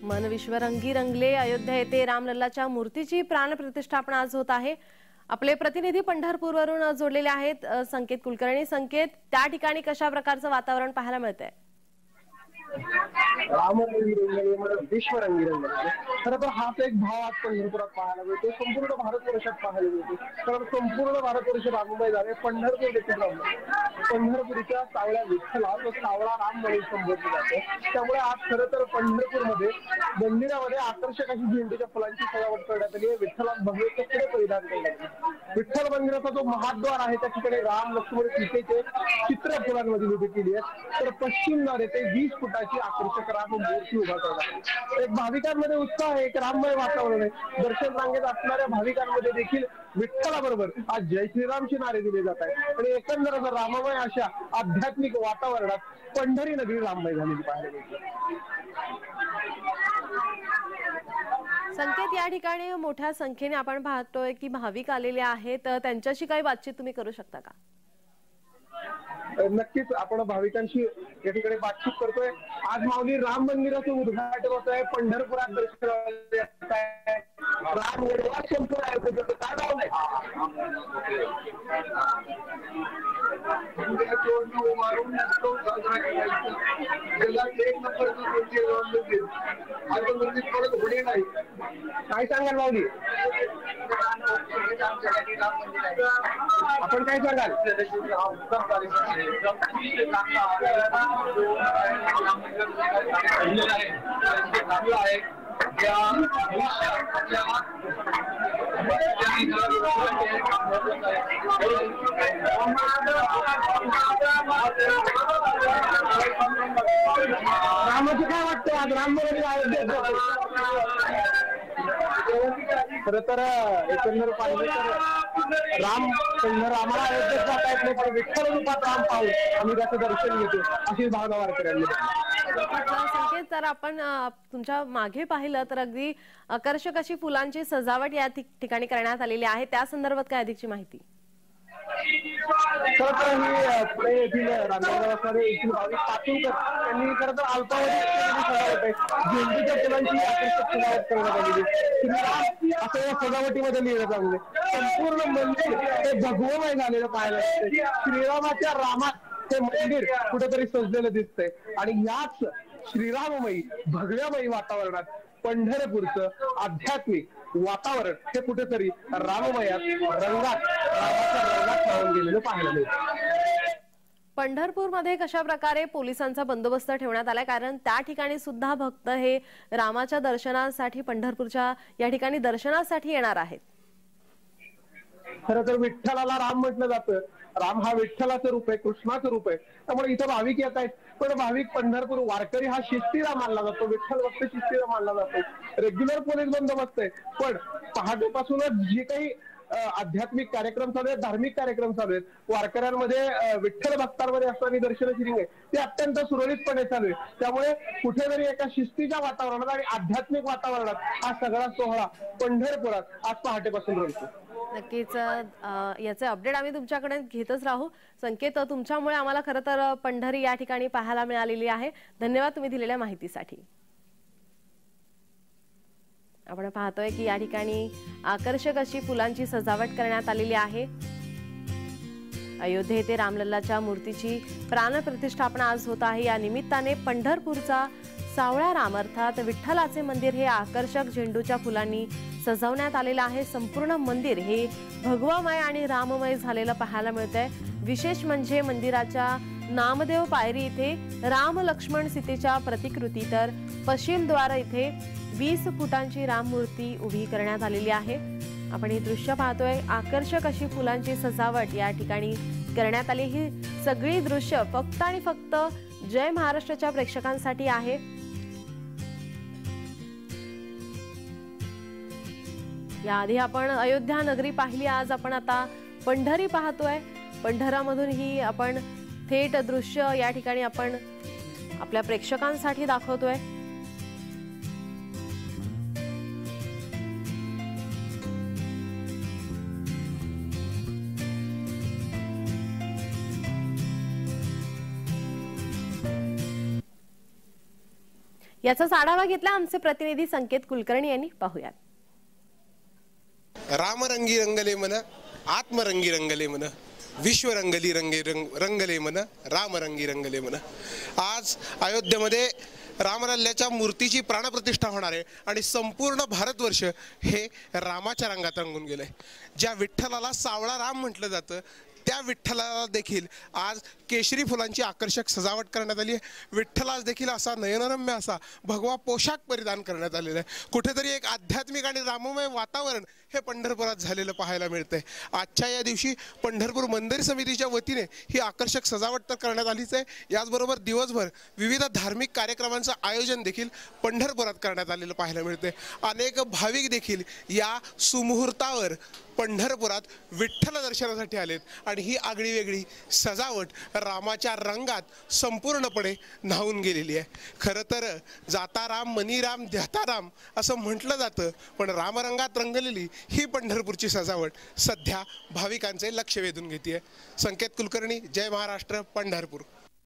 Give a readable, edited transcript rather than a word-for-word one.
मन विश्वरंगी रंगले. अयोध्या येथे रामलल्लाच्या मूर्तीची प्राणप्रतिष्ठापना आज होत आहे. आपले प्रतिनिधी पंढरपूरवरून जोडलेले आहेत संकेत कुलकर्णी. संकेत, त्या ठिकाणी कशा प्रकारचं वातावरण पाहायला मिळतंय? विश्वरंगी रंगले. खरं तर हाच एक भाव आज पंढरपुरात पाहायला मिळतो, संपूर्ण भारतवर्षात पाहायला मिळतो. कारण संपूर्ण भारतवर्ष राममय झाले, पंढरपूर देखील राममय. पंढरपूरच्या सावळ्या विठ्ठला तो सावळा राम म्हणून संबोधलं जातं. त्यामुळे आज खरं तर पंढरपूरमध्ये मंदिरामध्ये आकर्षक अशी झेंडूच्या फुलांची सजावट करण्यात आली आहे. विठ्ठला भगवे कपडे परिधान करण्यात आले. विठ्ठल मंदिराचा जो महाद्वार आहे त्या ठिकाणी राम लक्ष्मण सीतेचे चित्र फुलांमध्ये उभी केली आहे. तर पश्चिम द्वार येथे 20 फुटाची आकर्षक राम मूर्ती उभा करण्यात. एक भाविकांमध्ये उत्साह आहे, एक राममय वातावरण आहे. दर्शन रांगेत असणाऱ्या भाविकांमध्ये देखील विठ्ठलाबरोबर आज जय श्रीरामचे नारे दिले जात आहेत. आणि एकंदर राममय अशा आध्यात्मिक वातावरणात पंढरी नगरी राममय झालेली पाहायला मिळते. संकेत, या ठिकाणी मोठ्या संख्येने आपण पाहतोय की भाविक आलेले आहेत, त्यांच्याशी काही बातचीत तुम्ही करू शकता का? नक्कीच आपण भाविकांशी या ठिकाणी बातचीत करतोय. आज माऊली राम मंदिराचं उद्घाटन होत आहे. पंढरपुरात दर्शन राम काय सांगाल माऊली? आपण काय सांगाल? रामाचं काय वाटतं आज रामनवमी अयोध्येत? खरं तर एकंदर पाहिलं तर रामाला अयोध्येत जाता येत नाही, पण विठ्ठल रूपात राम पाहून आम्ही त्याचं दर्शन घेतो अशी भावना वारकऱ्यांनी. संकेत, जर आपण तुमच्या मागे पाहिलं तर अगदी आकर्षक अशी फुलांची सजावट या ठिकाणी करण्यात आलेली आहे. त्या संदर्भात काय अधिकची माहिती? खरं तर ही पुणे येथील रामनगर असणारे येथील भाविक पाचूरकर त्यांनी खरं तर अल्पावधीत सजावट आहे. झेंडूच्या फुलांची आकर्षक सजावट करण्यात आलेली. श्रीराम असं या सजावटीमध्ये लिहिलं जाऊन संपूर्ण मंदिर हे भगवमय झालेलं पाहायला मिळते. श्रीरामाच्या रामात हे मंदिर कुठेतरी सजलेलं दिसतंय. आणि याच श्रीराममयी भगव्यामयी वातावरणात पंढरपूरचं आध्यात्मिक वातावरण हे कुठेतरी राममयात रंगात पाहून गेलेलं पाहायला मिळतं. पंढरपूरमध्ये कशा प्रकारे पोलिसांचा बंदोबस्त ठेवण्यात आलाय? कारण त्या ठिकाणी सुद्धा भक्त हे रामाच्या दर्शनासाठी पंढरपूरच्या या ठिकाणी दर्शनासाठी येणार आहेत. खरं तर विठ्ठलाला राम म्हटलं जातं. राम हा विठ्ठलाचं रूप आहे, कृष्णाचं रूप आहे. त्यामुळे इथं भाविक येत आहेत. पण भाविक पंढरपूर वारकरी हा शिस्तीला मानला जातो, विठ्ठल भक्त शिस्तीला मानला जातो. रेग्युलर पोलीस बंदोबस्त आहे. पण पहाटेपासूनच जे काही आध्यात्मिक कार्यक्रम चालू आहेत, धार्मिक कार्यक्रम चालू आहेत, वारकऱ्यांमध्ये विठ्ठल भक्तांमध्ये असणारी दर्शनाची रिंग आहे ती अत्यंत सुरळीतपणे चालू आहे. त्यामुळे कुठेतरी एका शिस्तीच्या वातावरणात आणि आध्यात्मिक वातावरणात हा सगळा सोहळा पंढरपुरात आज पहाटेपासून रंगतो. नक्कीच याचे अपडेट आम्ही तुमच्याकडे घेतच राहू. संकेत, तुमच्यामुळे आम्हाला खरं तर पंढरी या ठिकाणी पाहायला मिळालेली आहे. धन्यवाद तुम्ही दिलेल्या माहितीसाठी. आपण पाहतोय की या ठिकाणी आकर्षक अशी फुलांची सजावट करण्यात आलेली आहे. अयोध्ये येथे रामलल्लाच्या मूर्तीची प्राणप्रतिष्ठापना आज होत आहे. या निमित्ताने पंढरपूरचा सावळा राम अर्थात विठ्ठलाचे मंदिर हे आकर्षक झेंडूच्या फुलांनी सजवण्यात आलेलं आहे. संपूर्ण मंदिर हे भगवामय आणि राममय झालेलं पाहायला मिळतंय. विशेष म्हणजे मंदिराच्या नामदेव पायरी इथे राम लक्ष्मण सीतेच्या प्रतिकृती, तर पश्चिम द्वार इथे 20 फुटांची राम मूर्ती उभी करण्यात आलेली आहे. आपण हे दृश्य पाहतोय. आकर्षक अशी फुलांची सजावट या ठिकाणी करण्यात आली. ही सगळी दृश्य फक्त आणि फक्त जय महाराष्ट्राच्या प्रेक्षकांसाठी आहे. याआधी आपण अयोध्या नगरी पाहिली, आज आपण आता पंढरी पाहतोय. पंढरामधून ही आपण थेट दृश्य या ठिकाणी आपण आपल्या प्रेक्षकांसाठी दाखवतोय. याचाच आढावा घेतला आमचे प्रतिनिधी संकेत कुलकर्णी यांनी. पाहूयात. रामरंगी रंगले मन, आत्मरंगी रंगले मन, विश्वरंगली रंगले मन, रामरंगी रंगले मन. आज अयोध्येमध्ये रामलल्ल्याच्या मूर्तीची प्राणप्रतिष्ठा होणार आहे आणि संपूर्ण भारतवर्ष हे रामाच्या रंगात रंगून गेलंय. ज्या विठ्ठलाला सावळा राम म्हटलं जातं त्या विठ्ठलाला देखील आज केशरी फुलांची आकर्षक सजावट करण्यात आली आहे. विठ्ठलास देखील असा नयनरम्य असा भगवा पोशाख परिधान करण्यात आलेला आहे. कुठेतरी एक आध्यात्मिक आणि राममय वातावरण हे पंढरपुरात झालेलं पाहायला मिळतंय. आजच्या या दिवशी पंढरपूर मंदिर समितीच्या वतीने ही आकर्षक सजावट तर करण्यात आलीच आहे. याचबरोबर दिवसभर विविध धार्मिक कार्यक्रमांचं आयोजन देखील पंढरपुरात करण्यात आलेलं पाहायला मिळतंय. अनेक भाविक देखील या सुमुहूर्तावर पंढरपुरात विठ्ठल दर्शनासाठी आलेत आणि ही आगळी वेगळी सजावट रामाच्या रंगात संपूर्णपणे न्हावून गेलेली आहे. खरं तर जाता राम मनी राम ध्याता राम असं म्हटलं जातं, पण रामरंगात रंगलेली ही पंढरपूरची सजावट सध्या भाविकांचे लक्ष वेधून घेते. संकेत कुलकर्णी, जय महाराष्ट्र, पंढरपूर.